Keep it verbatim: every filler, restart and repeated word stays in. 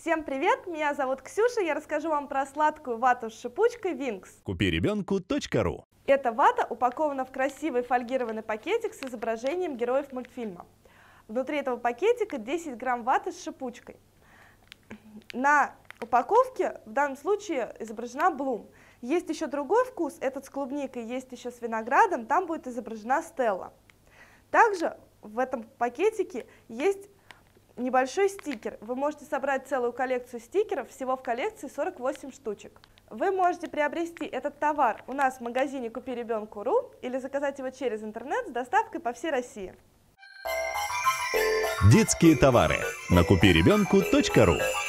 Всем привет, меня зовут Ксюша, я расскажу вам про сладкую вату с шипучкой Wings. купи ребенку точка ру. Эта вата упакована в красивый фольгированный пакетик с изображением героев мультфильма. Внутри этого пакетика десять грамм ваты с шипучкой. На упаковке в данном случае изображена Блум. Есть еще другой вкус, этот с клубникой, есть еще с виноградом, там будет изображена Стелла. Также в этом пакетике есть небольшой стикер. Вы можете собрать целую коллекцию стикеров, всего в коллекции сорок восемь штучек. Вы можете приобрести этот товар у нас в магазине купи ребенку точка ру или заказать его через интернет с доставкой по всей России. Детские товары на купи ребенку точка ру.